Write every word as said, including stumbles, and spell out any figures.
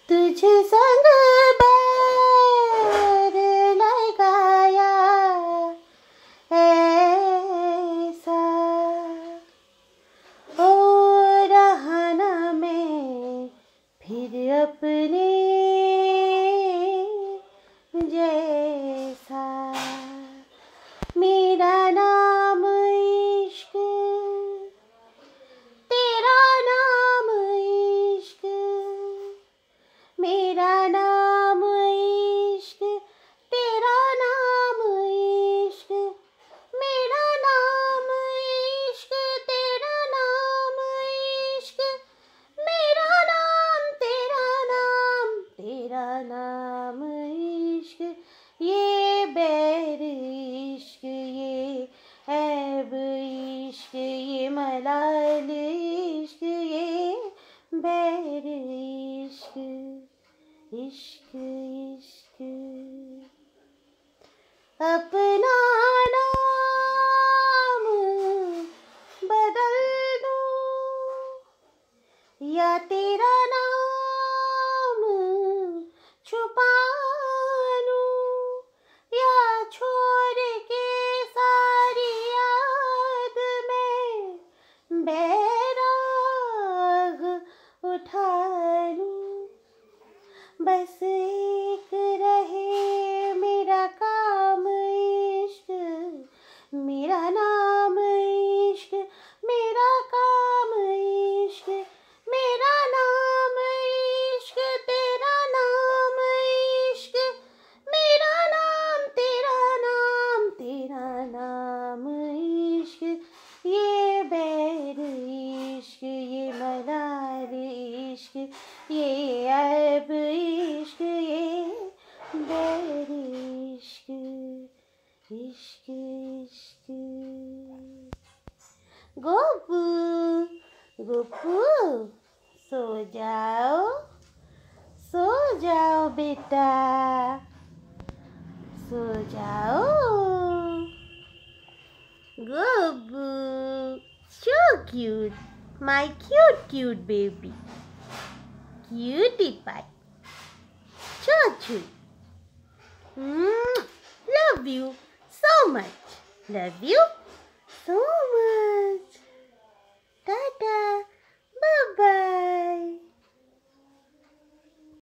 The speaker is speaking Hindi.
तुझ संग बैर लगाया ऐसा ओ रहना मैं फिर अपने जैसा। मेरा नाम इश्क, तेरा नाम इश्क, मेरा नाम इश्क, तेरा नाम इश्क, मेरा नाम इश्क, तेरा नाम इश्क, मेरा नाम तेरा नाम, तेरा नाम इश्क। ये बैर इश्क, ये ऐब इश्क, ये मलाल इश्क, ये बैर इश्क, इश्क इश्क। अपना नाम बदल दूं या तेरा नाम छुपा लूं, या छोड़ के सारी याद में बैराग उठा लूं। बस एक रहे मेरा काम इश्क, मेरा नाम इश्क, मेरा काम इश्क, मेरा नाम इश्क, तेरा नाम इश्क, मेरा नाम तेरा नाम, तेरा नाम इश्क। ये बैर इश्क, ये मलाल इश्क, ये ऐब इश्क, ये बैर इश्क, इश्क इश्क। गोपू गोपू सो जाओ, सो जाओ बेटा, सो जाओ। Gopu so cute, my cute cute baby, cutie pie, so cute. Mm, love you so much, love you so much. Tata, bye bye.